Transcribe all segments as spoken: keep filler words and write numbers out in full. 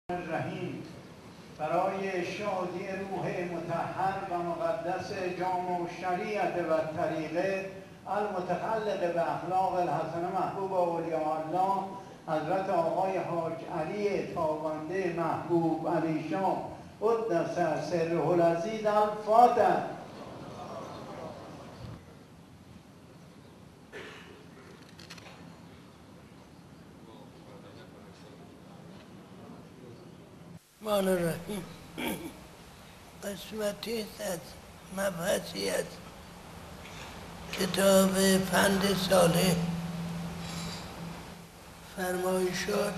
الرحیم برای شادی روح مطهر و مقدس جامع شریعت و طریقه المتخلق به اخلاق الحسنه محبوب اولیاء الله حضرت آقای حاج علی تابنده محبوب علی شاه قدس سره العزیز الفاتح. الرحمن الرحیم. قسمتی است از مبحثی از کتاب پند صالح فرمایشات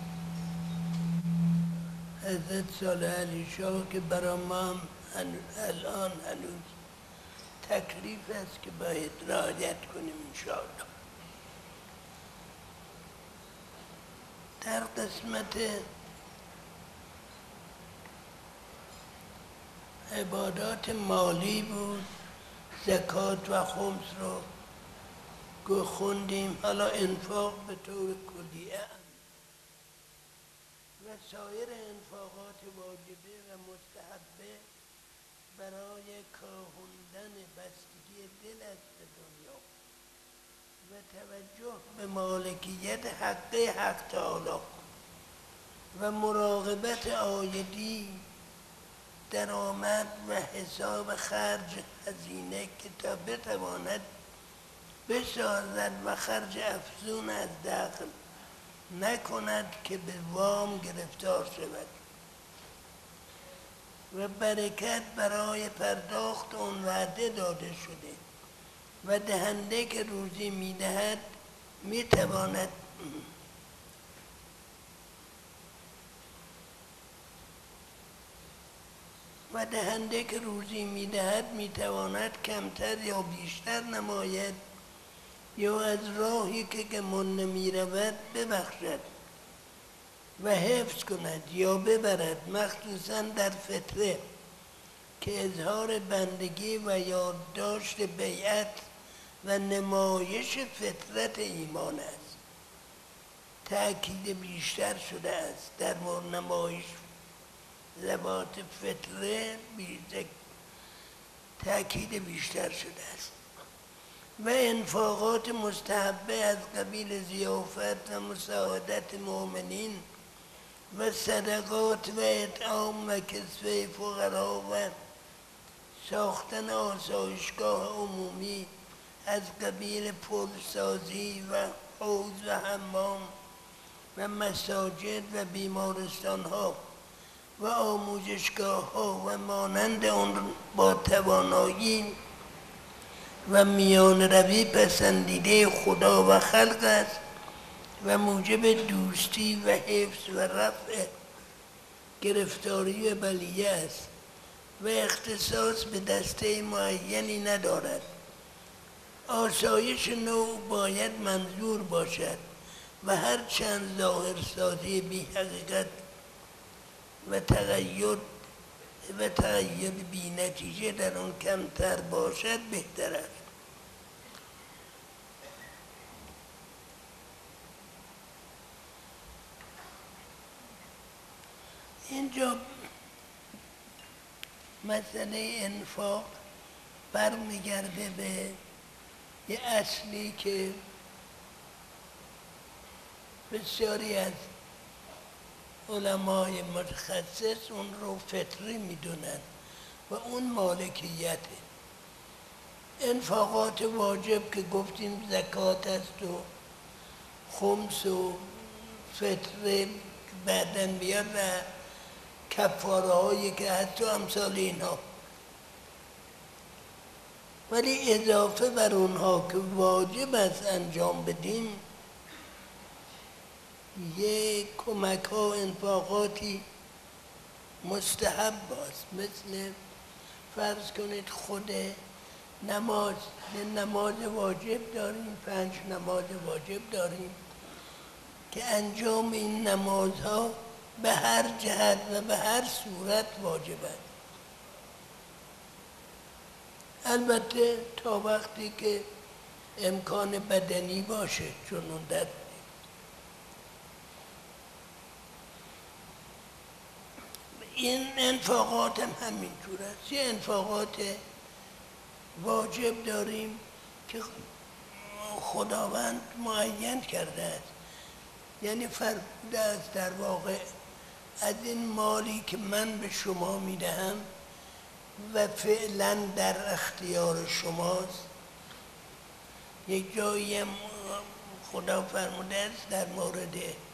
حضرت صالح علی شاه که برای ما هم الان هنوز تکلیف است که باید رعایت کنیم انشاءالله. در قسمت عبادات مالی بود، زکات و خمس رو خوندیم. حالا انفاق به طور کلیه و سایر انفاقات واجبه و مستحبه برای کاهندن بستگی دل از به دنیا و توجه به مالکیت حق حق تعالی و مراقبت آیدی درآمد و حساب خرج هزینه که تا بتواند بسازد و خرج افزون از دخل نکند که به وام گرفتار شود و برکت برای پرداخت آن وعده داده شده و دهنده که روزی می‌دهد می‌تواند و دهنده که روزی می‌دهد می‌تواند کمتر یا بیشتر نماید یا از راهی که گمان نمی‌رود ببخشد و حفظ کند یا ببرد، مخصوصاً در فتره که اظهار بندگی و یادداشت بیعت و نمایش فطرت ایمان است. تأکید بیشتر شده است در مورد نمایش ذوات فطره، تأکید بیشتر شده است. و انفاقات مستحبه از قبیل ضیافت و مساعدت مؤمنین و صدقات و اطعام و کسوه فقرا و ساختن آسایشگاه عمومی از قبیل پلسازی و حوض و حمام و مساجد و بیمارستان ها و آموزشگاه ها و مانند آن با توانایی و میان روی پسندیده خدا و خلق است و موجب دوستی و حفظ و رفع گرفتاری و بلیه است و اختصاص به دسته معینی ندارد. آسایش نوع باید منظور باشد و هر چند ظاهرسازی بی حقیقت و تغییر و تغییر بی نتیجه در آن کمتر باشد بهتر است. اینجا مسئله انفاق برمیگرده به یه اصلی که بسیاری از علمای متخصص اون رو فطری میدونن و اون مالکیته. انفاقات واجب که گفتیم زکات است و خمس و فطره بعداً بیاد و کفاره هایی که حتی امثال اینها، ولی اضافه بر اونها که واجب است انجام بدیم یک کمک ها انفاقاتی مستحب است. مثل فرض کنید خود نماز، نماز واجب داریم، پنج نماز واجب داریم که انجام این نمازها به هر جهت و به هر صورت واجب است. البته تا وقتی که امکان بدنی باشه، چون اون در این انفاقات هم همینطور است. یه انفاقات واجب داریم که خداوند معین کرده است، یعنی فرموده است در واقع از این مالی که من به شما میدهم و فعلا در اختیار شماست. یک جایی هم خدا فرموده است در مورد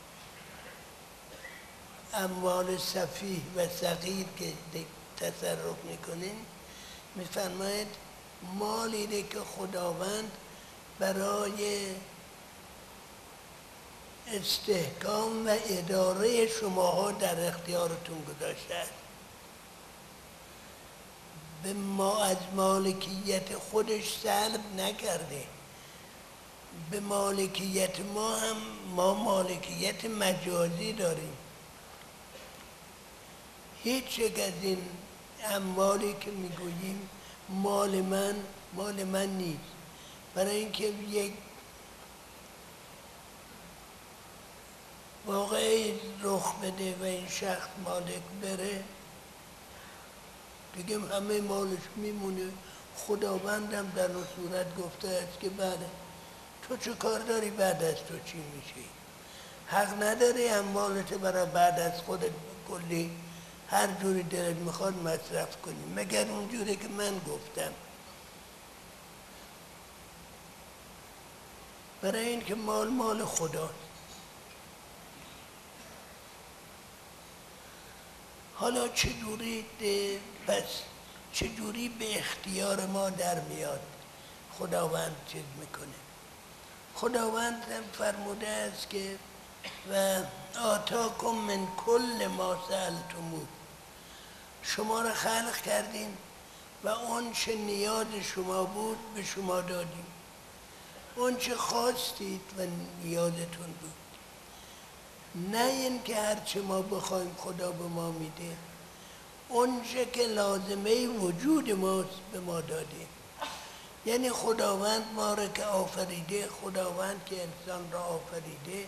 اموال سفیه و صغیر که تصرف میکنین، میفرماید مالی که خداوند برای استحکام و اداره شماها در اختیارتون گذاشته است. به ما از مالکیت خودش سلب نکرده. به مالکیت ما هم ما مالکیت مجازی داریم. هیچ یک از این اموالی که میگوییم مال من مال من نیست. برای اینکه یک واقعی رخ بده و این شخص مالک بره، دیگه همه مالش میمونه. خداوندم در اون صورت گفته است که بله تو چه کار داری بعد از تو چی میشه؟ حق نداری اموالت برای بعد از خودت کلی هر جوری دلت میخواد مصرف کنی، مگر اون جوری که من گفتم. برای اینکه مال مال خداست. حالا چجوری پس چجوری به اختیار ما در میاد خداوند چیز میکنه؟ خداوند هم فرموده است که و آتاکم من کل ما سألتموه، شما را خلق کردیم و اون چه نیاز شما بود به شما دادیم، اون چه خواستید و نیازتون بود. نه این که هرچه ما بخوایم خدا به ما میده، اون چه که لازمه وجود ماست به ما داده. یعنی خداوند ما را که آفریده، خداوند که انسان را آفریده،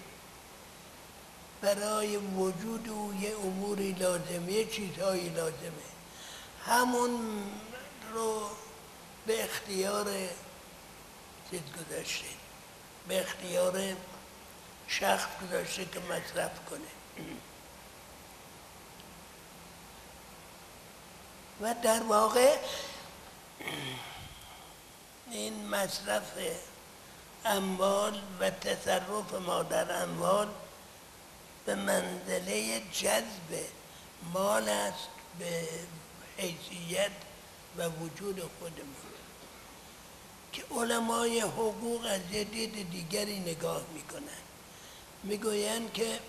برای وجود او یه اموری لازمه، یه چیزهایی لازمه، همون رو به اختیار چیز گذاشته، به اختیار شخص گذاشته که مصرف کنه. و در واقع این مصرف اموال و تصرف ما در اموال به منزله جذب مال است به حیثیت و وجود خودمون، که علمای حقوق از یه دید دیگری نگاه میکنن. میگویند که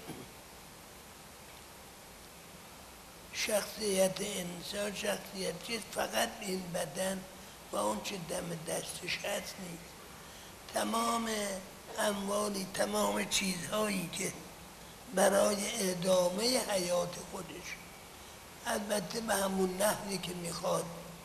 شخصیت انسان شخصیت چیست؟ فقط این بدن و اون چه دم دستش هست نیست. تمام اموالی، تمام چیزهایی که برای ادامه حیات خودش، البته به همون نحوی که میخواد،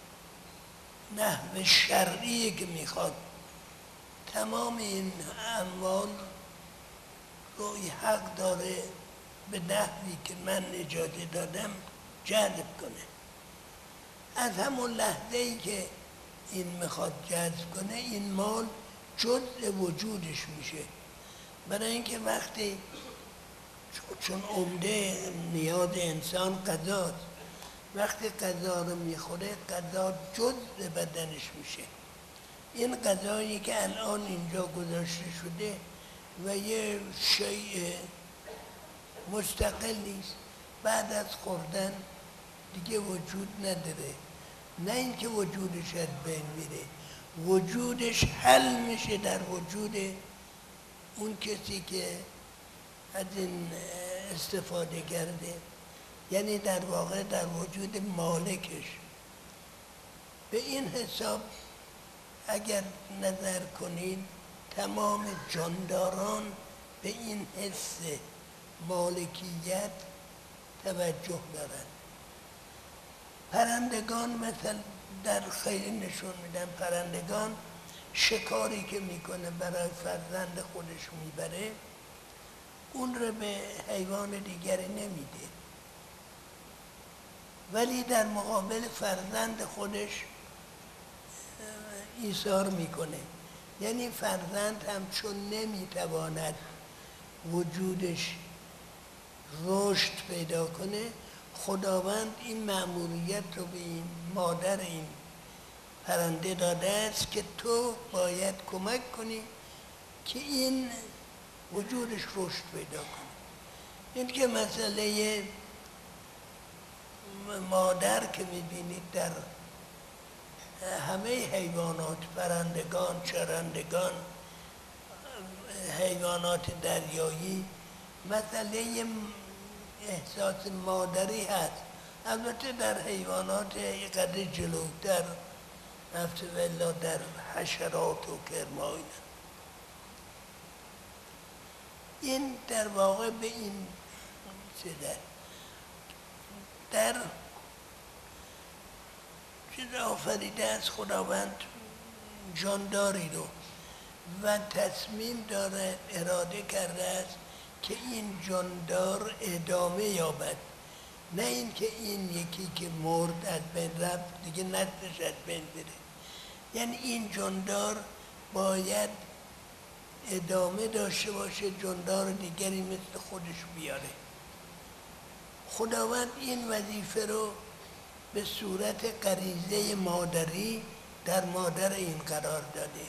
نحو شرعی که میخواد، تمام این اموال روی حق داره به نحوی که من اجازه دادم جذب کنه. از همون لحظه ای که این میخواد جذب کنه، این مال جزء وجودش میشه. برای اینکه وقتی چون عمده نیاز انسان غذاست، وقتی غذا رو میخوره، غذا جزء بدنش میشه. این غذایی که الان اینجا گذاشته شده و یه شیء مستقل نیست، بعد از خوردن دیگه وجود نداره. نه اینکه وجودش از بین میره، وجودش حل میشه در وجود اون کسی که از این استفاده کرده، یعنی در واقع در وجود مالکش. به این حساب اگر نظر کنید، تمام جانداران به این حس مالکیت توجه دارند. پرندگان مثل در خیلی نشون میدن، پرندگان شکاری که میکنه برای فرزند خودش میبره، اون رو به حیوان دیگری نمیده. ولی در مقابل فرزند خودش ایثار میکنه. یعنی فرزند هم چون نمیتواند وجودش رشد پیدا کنه، خداوند این مأموریت رو به این مادر این پرنده داده است که تو باید کمک کنی که این وجودش رشد پیدا کنه. این که مسئله مادر که میبینید در همه حیوانات، پرندگان، چرندگان، حیوانات دریایی، مسئله احساس مادری هست. البته در حیوانات قدر جلوتر، رفته ولا در حشرات و کرماینا، این در واقع به این چیزه در چیز آفریده از خداوند جانداری رو و تصمیم داره، اراده کرده است که این جاندار ادامه یابد، نه اینکه این یکی که مرد از بین رفت دیگه نسلش از بین بره. یعنی این جاندار باید ادامه داشته باشه، جاندار دیگری مثل خودش بیاره. خداوند این وظیفه رو به صورت غریزه مادری در مادر این قرار داده.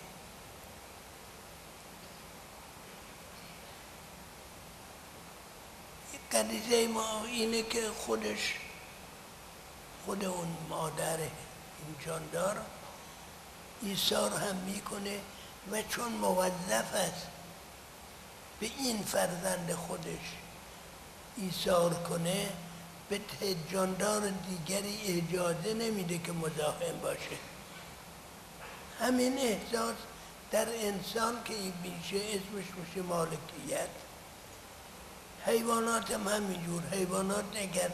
غریزه ما اینه که خودش خود اون مادر این جاندار ایثار هم میکنه و چون موظف است به این فرزند خودش ایثار کنه، به جاندار دیگری اجازه نمیده که مزاحم باشه. همین احساس در انسان که این میشه اسمش میشه مالکیت. حیوانات هم همینجور. حیوانات اگر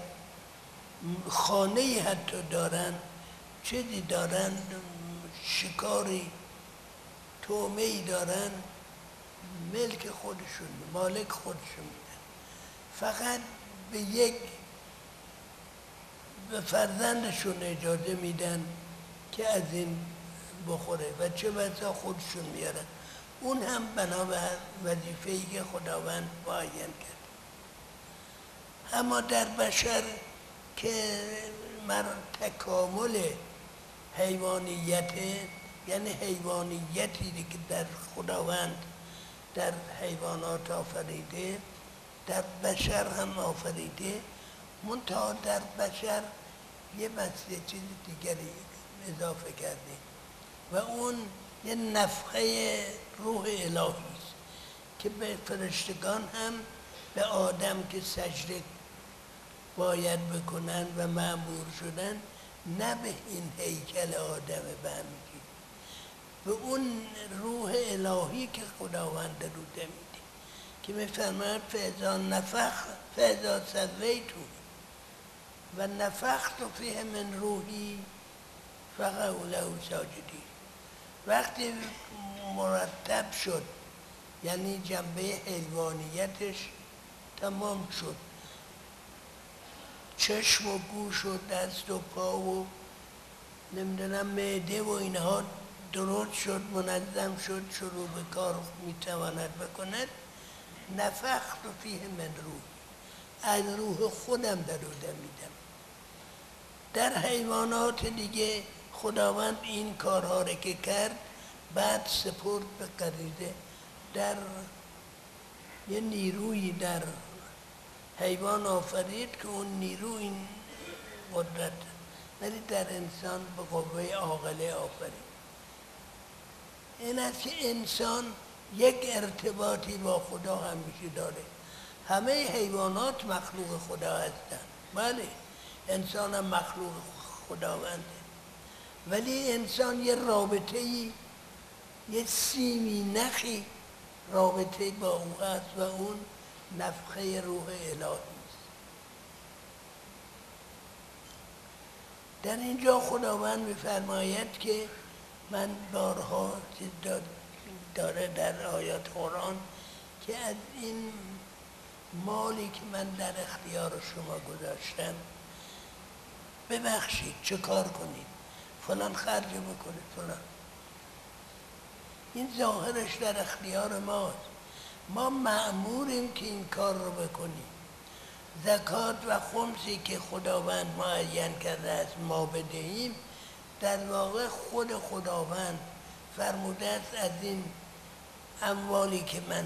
خانه حتی دارن، چیزی دارن، شکاری، تومه‌ای دارن، ملک خودشون، مالک خودشون میدن. فقط به یک به فرزندشون اجازه میدن که از این بخوره و چه بسا خودشون میارن. اون هم بنابر وظیفه‌ای که خداوند معین کرد. اما در بشر که مر تکامل حیوانیت، یعنی حیوانیتی که در خداوند در حیوانات آفریده، در بشر هم آفریده، منتها در بشر یه مسئله چیز دیگری اضافه کرده و اون یه نفخه روح الهی است که به فرشتگان هم به آدم که سجده باید بکنن و مأمور شدن، نه به این هیکل آدم به همگی، به اون روح الهی که خداوند رو میده که میفرماید فاذا نفخ فاذا سویته و نفخت فیه من روحی فقعوا له ساجدین. وقتی مرتب شد، یعنی جنبه حیوانیتش تمام شد، چشم و گوش و دست و پا و نمیدونم معده و اینها درست شد، منظم شد، شروع به کار میتواند بکند. نفخت فیه من روح، از روح خودم در او دمیدم. در حیوانات دیگه خداوند این کارها رو که کرد، بعد سپرد به غریزه. در یه نیروی در حیوان آفرید که اون نیرو این قدرت، ولی در انسان به قوه عاقله آفرید. این است که انسان یک ارتباطی با خدا همیشه داره. همه حیوانات مخلوق خدا هستند، بله، انسان هم مخلوق خداونده، ولی انسان یه رابطه‌ای، یه سیمی نخی رابطه با او هست و اون نفخه روح الهی است. در اینجا خداوند می‌فرماید که من بارها داره در آیات قرآن که از این مالی که من در اختیار شما گذاشتم ببخشید چه کار کنید، فلان خرج بکنید، فلان. این ظاهرش در اختیار ماست. ما مأموریم که این کار رو بکنیم. زکات و خمسی که خداوند معین کرده است ما بدهیم، در واقع خود خداوند فرموده است از این اموالی که من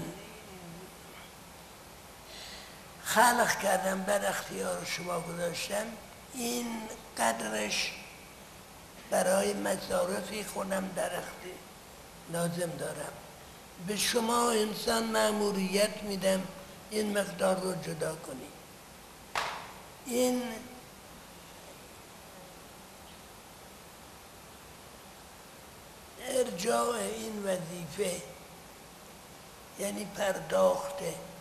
خلق کردم در اختیار شما گذاشتم، این قدرش برای مصارفی خودم در اختیار لازم دارم. به شما انسان مأموریت میدم این مقدار رو جدا کنید. این ارجاع این وظیفه، یعنی پرداخت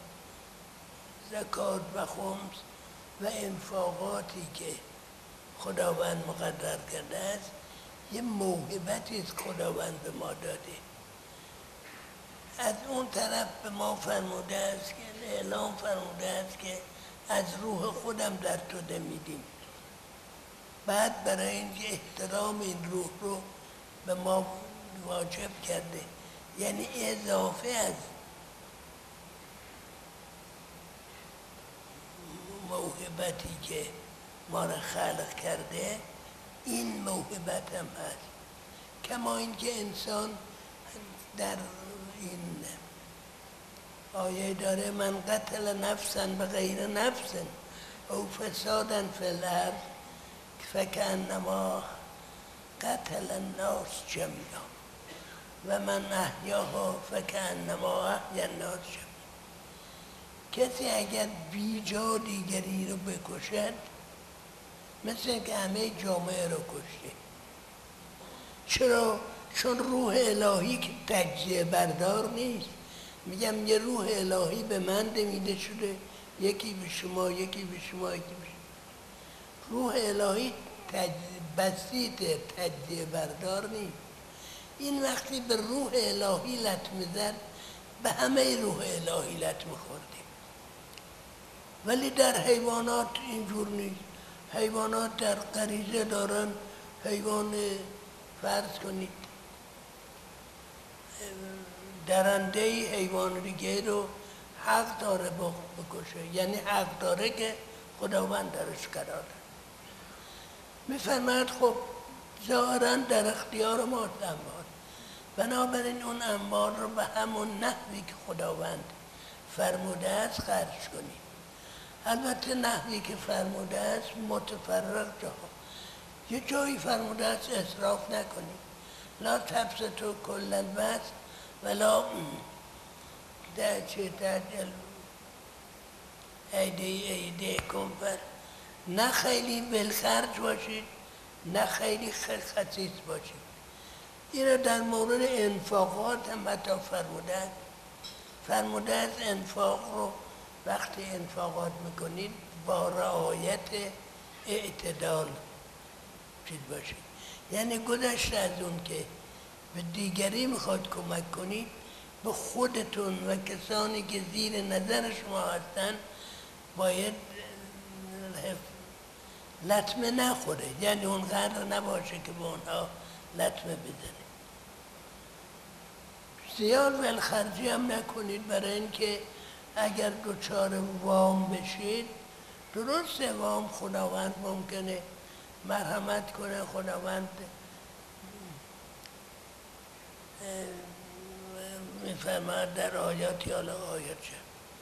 زکات و خمس و انفاقاتی که خداوند مقرر کرده است، یه موهبتی است خداوند به ما داده. از اون طرف به ما فرموده است که اعلام فرموده است که از روح خودم در تو میدیم. بعد برای اینکه احترام این روح رو به ما واجب کرده، یعنی اضافه از موهبتی که ما را خلق کرده، این موهبت هم هست. کما اینکه انسان در این آیه داره من قتل نفسا به غیر نفس او فسادا فی الارض فکأنما قتل الناس جمیعا و من احیاها فکأنما احیا الناس جمیعا. کسی اگر بیجا دیگری رو بکشد، مثل که همه جامعه رو کشته. چرا؟ چون روح الهی که تجزیه بردار نیست. میگم یه روح الهی به من دمیده شده، یکی به شما، یکی به شما، یکی به شما. روح الهی بسیطه، تجزیه بردار نیست. این وقتی به روح الهی لطمه زد، به همه روح الهی لطمه خوردیم. ولی در حیوانات اینجور نیست. حیوانات در غریزه دارن، حیوان فرض کنید درنده حیوان دیگه رو حق داره بکشه، یعنی حق داره که خداوند درش قرار داره. میفرماید خب ظاهراً در اختیار ما اموال، بنابراین اون اموال رو به همون نحوی که خداوند فرموده است خرج کنید. البته نحوی که فرموده است متفرق جا، یه جایی فرموده است اسراف نکنید، لا تبسطوا کل البسط ولا تعجلوا ایدیکم، نه خیلی بالخرج باشید نه خیلی خسیس باشید. این رو در مورد انفاقات هم حتی فرموده است. فرموده است انفاق رو وقتی انفاقات میکنید با رعایت اعتدال چیز باشید. یعنی گذشته از اون که به دیگری میخواد کمک کنید، به خودتون و کسانی که زیر نظر شما هستن باید لطمه نخوره، یعنی اونقدر نباشه که به اونها لطمه بزنه. زیاد ولخرجی هم نکنید، برای اینکه اگر دچار وام بشید، درسته وام خداوند ممکنه مرحمت کنه، خداوند میفرماید در آیاتی، حالا آیات چه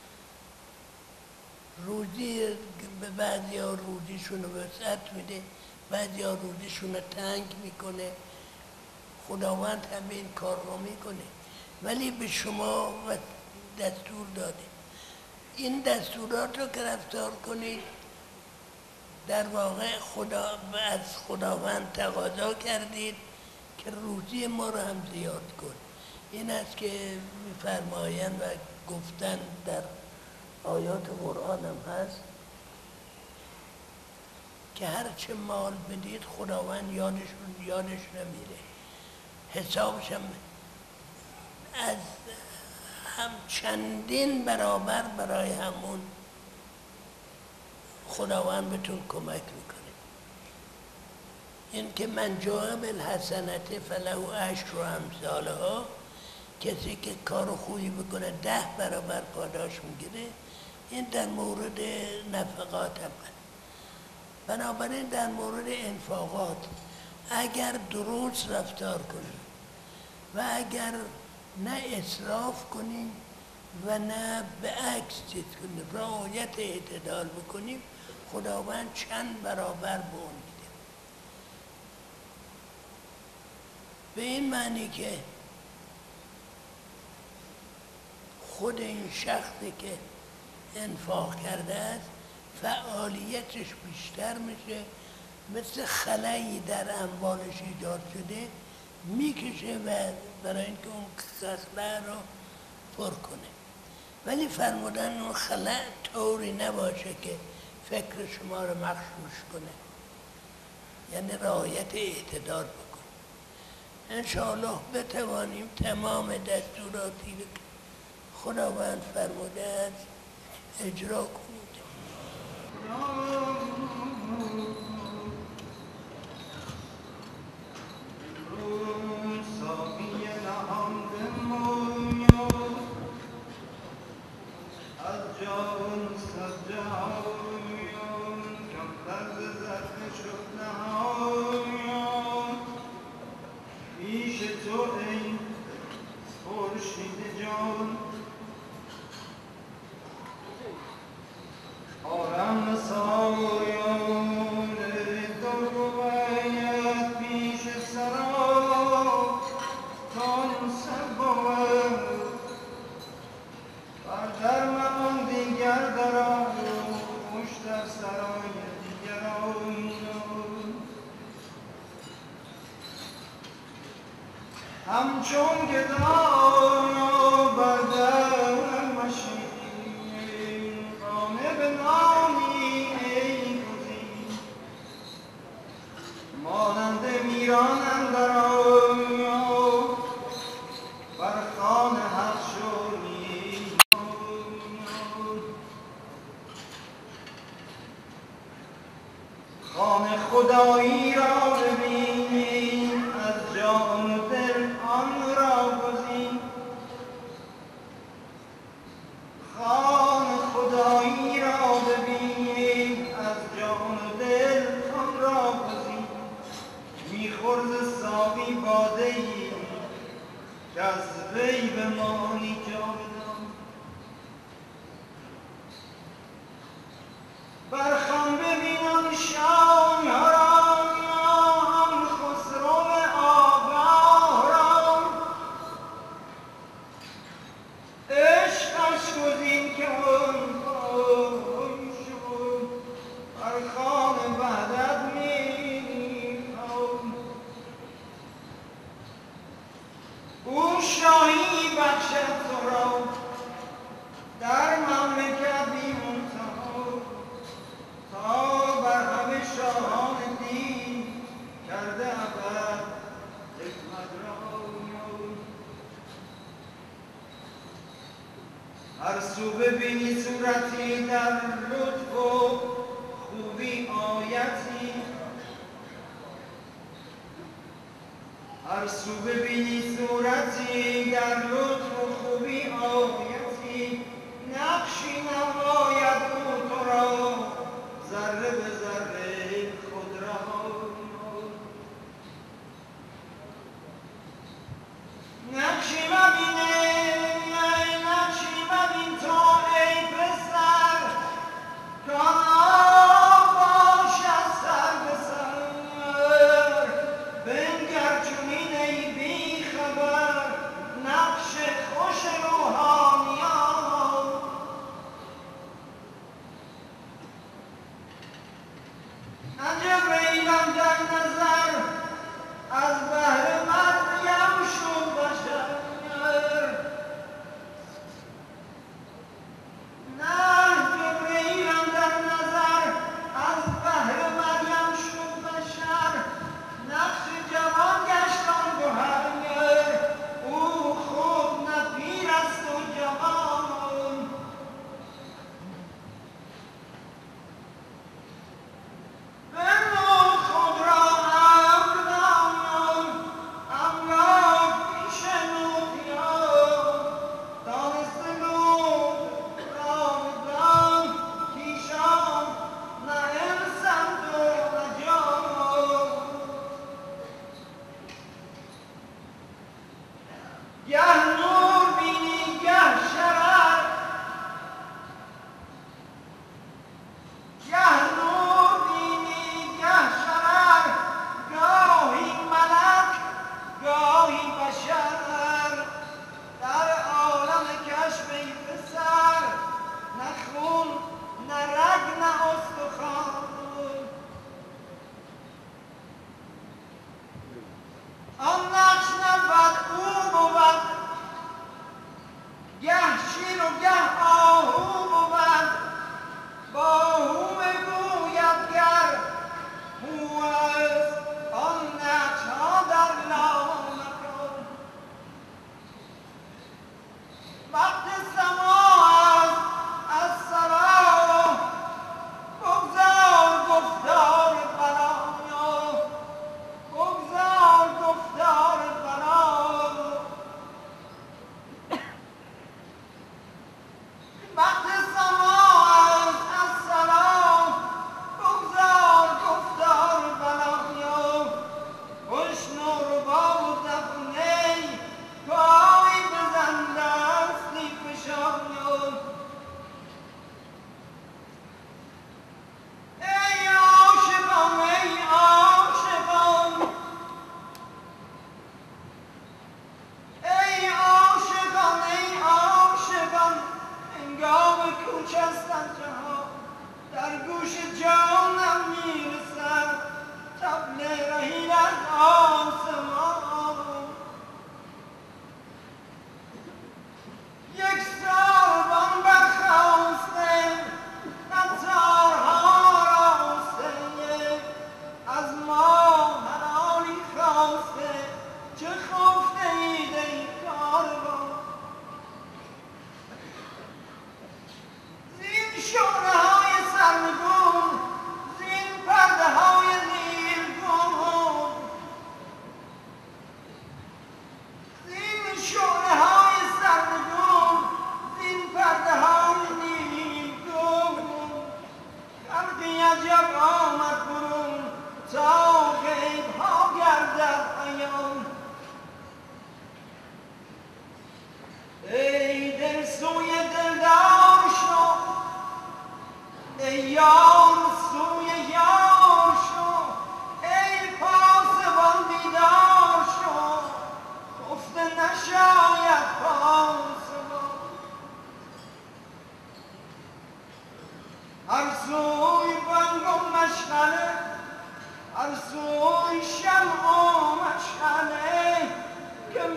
روزی به بعضی ها روزیشون رو وسعت میده، بعضی ها روزیشون رو تنگ میکنه. خداوند همه این کار رو میکنه، ولی به شما دستور داده. این دستورات رو که رفتار کنید، در واقع خدا از خداوند تقاضا کردید که روزی ما رو هم زیاد کن. این است که میفرمایند و گفتن در آیات قرآن هم هست که هرچه مال بدید خداوند یادشون یادش نمیره، حسابش هم از هم چندین برابر برای همون خداوند بهتون کمک میکنه. این که من جاء بالحسنة فله عشر امثالها، کسی که کار خوبی بکنه ده برابر پاداش میگیره. این در مورد نفقات هم. بنابراین در مورد انفاقات اگر درست رفتار کنیم و اگر نه اسراف کنیم و نه به عکس چیز کنیم، رعایت اعتدال بکنیم، خداوند چند برابر به اون میده. به این معنی که خود این شخصی که انفاق کرده است فعالیتش بیشتر میشه، مثل خلایی در اموالش ایجاد شده میکشه و برای اینکه اون خلا رو پر کنه. ولی فرمودن اون خلا طوری نباشه که فکر شما رو مغشوش کنه، یعنی رعایت اعتدال بکن. انشاءالله بتوانیم تمام دستوراتی که خداوند فرموده است اجرا کنید. همچون که دانا بردر مشین خانه به نامی ای گزین مانند میران اندر آیا بر خان حق شوی خان خدایی را ببین از جان و دل آن را گزین خان خدایی را ببین از جان و دل آن را گزین میخور ز ساقی باده ای که از وی بمانی جاودان بر خم ببین آن شاهنامه آن خسرو آگاه را عشقش گزین که آن خاموش شد بر خوان وحدت میخوان او شاهی بخشد تو را در مملکت بی منتها تا بر همه شاهان دین کرده ابد حکمت را هر سو ببینی صورتی در لطف و خوبی آیتی هر سو ببینی صورتی در لطف و خوبی آیتی نقشی نماید او تو را ذره به ذره خود را نقشی مبینه نقشی مبین تو ای پسر کان آب باشد سر به سر بنگر چنین ای بی خبر نقش خوش روحانیان جبریلم در نظر از بهر مریم شد بشر نه جبریلم در نظر از بهر مریم شد بشر نقش جوان گشت آن گهر او خود نه پیر است و جوان به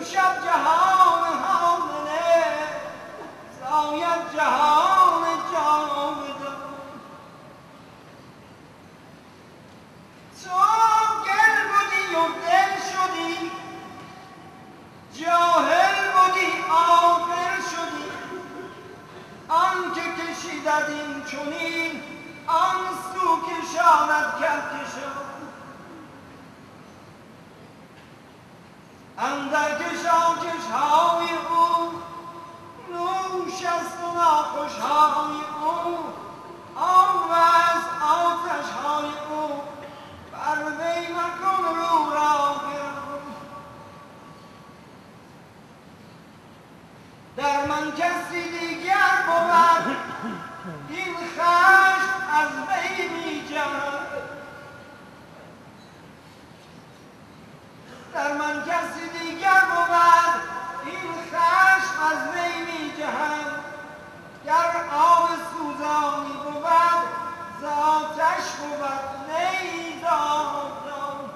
شب جهان حامله زاید جهان جاودان تو گل بودی و دل شدی جاهل بودی عاقل شدی آن که کشیدد این چنین آن سو کشاند کهکشان اندر کشاکش‌های او نوش است و ناخوش‌های او آب است آتش‌های او بر وی مکن رو را گران در من کسی دیگر بود این خشم از وی می‌جهد در من کسی دیگر بود این خشم از وی می‌جهد گر آب سوزانی بود ز آتش بود نی ز آبدان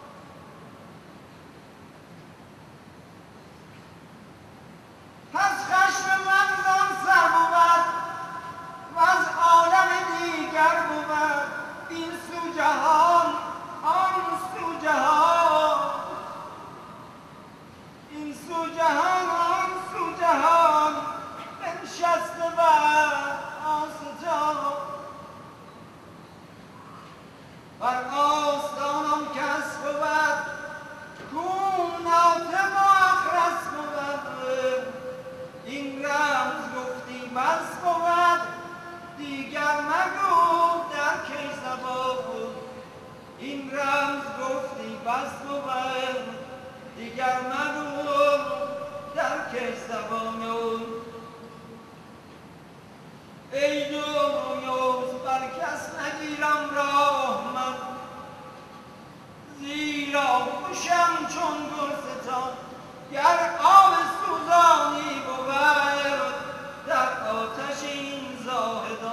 پس خشم من زان سر بود وز عالم دیگر بود این سو جهان آن سو جهان این سو جهان آن سو جهان بنشسته بر آستان بر آستانم کس بود کو ناطق و اخرس بود این رمز گفتی بس بود دیگر مگو در کی زبان این رمز گفتی بس بود دیگر مگو در کی زبان ای دنیوز بر کس نگیرم راه من زیرا خوشم چون گلستان گر آب سوزانی بود در آتش این زاهدان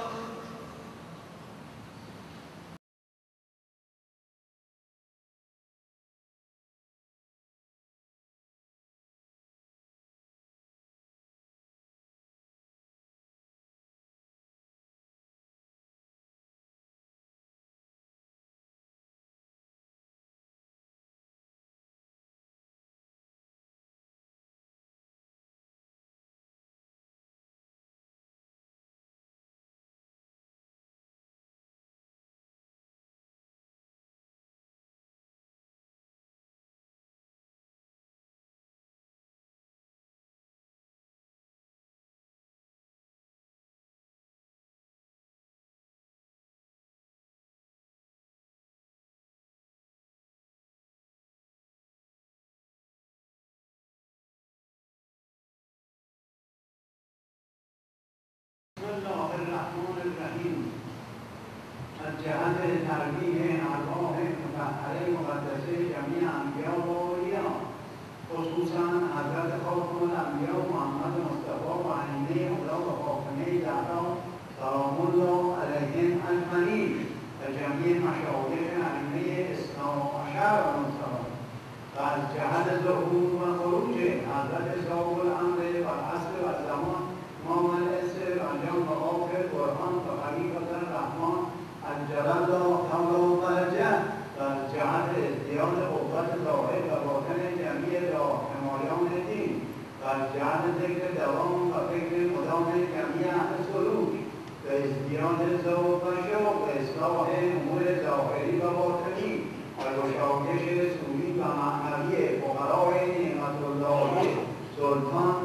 از جهت تربیه ارواح مطهره مقدسه جمیع انبیا و اولیا خصوصا حضرت خاتم الانبیا محمد مصطفی و ائمه خدا و فاطمه زهرا سلام الله علیهم اجمعین و جمیع مشایخ ائمه اثنا عشر منصران و از جهت ظهور و خروج حضرت صاحب الامر و العصر و الزمان امام الاسر انجام و آخر قرآن و خلیفة الرحمن الجلال حول درجه و از جهت ازدیاد قوت ظاهر و باطن جمیع حمایان دین و از جهت ذکر دوام و فکر مدام جمیع اهل سلوک و ازدیاد ذوق و شوق و اصلاح امور ظاهری و باطنی و گشایش سوری و معنوی فقرای نعمت الله سلطان